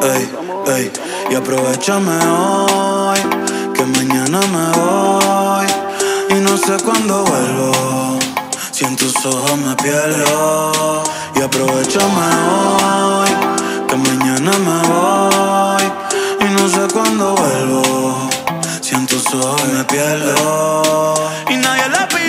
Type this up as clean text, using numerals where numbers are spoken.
ey, ey. Y aprovechame hoy, que mañana me voy. Y no sé cuándo vuelvo, si en tus ojos me pierdo. Y aprovechame hoy, que mañana me voy. Y no sé cuándo vuelvo, si en tus ojos me pierdo. Y nadie le pide